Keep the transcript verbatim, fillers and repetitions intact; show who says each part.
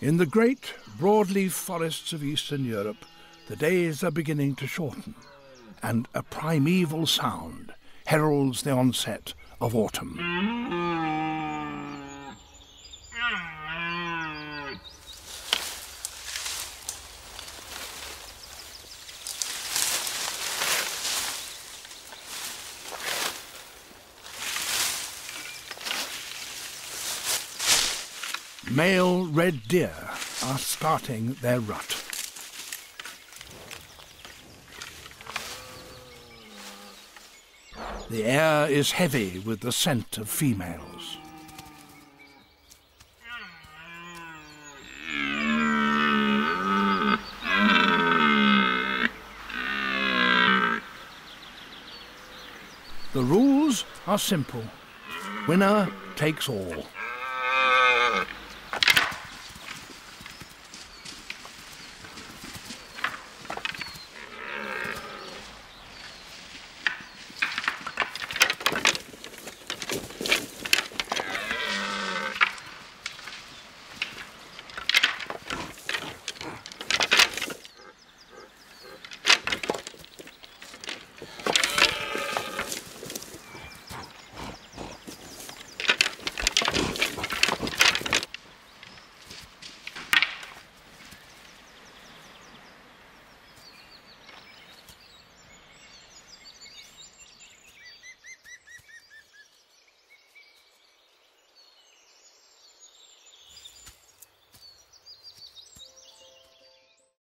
Speaker 1: In the great broadleaf forests of Eastern Europe, the days are beginning to shorten, and a primeval sound heralds the onset of autumn. Male red deer are starting their rut. The air is heavy with the scent of females. The rules are simple. Winner takes all.